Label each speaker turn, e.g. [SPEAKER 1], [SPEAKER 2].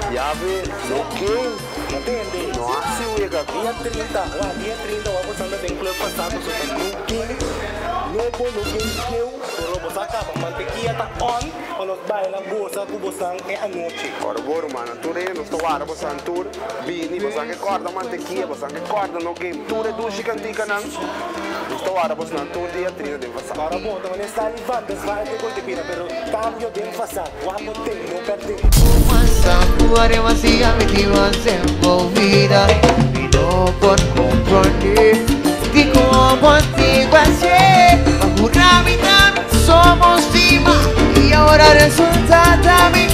[SPEAKER 1] Já vê, no game, entende? Não há se o ega.
[SPEAKER 2] Dia 30, vamos andar em clube passado, só que no game, no game que eu, você acaba, mantequilla tá on, quando vai na bolsa, o bolsão é a noite.
[SPEAKER 1] Agora, mano, tu é no toar, você é tour, bini, você que corta mantequilla, você que corta no game, tu é do chicantica não. Estou a você não tour dia 30 de passar.
[SPEAKER 2] Agora bom, também está levando, vai ter coisa pira, mas cambio de passado, o amo tem, não perde.
[SPEAKER 3] Uma demasiado envolvida y no por comprender de cómo antiguo ayer bajo la mitad somos cima y ahora resulta también